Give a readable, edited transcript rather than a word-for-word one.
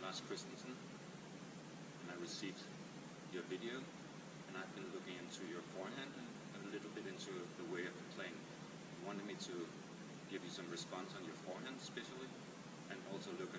Lars Christensen, and I received your video, and I've been looking into your forehand and a little bit into the way of playing. You wanted me to give you some response on your forehand especially, and also look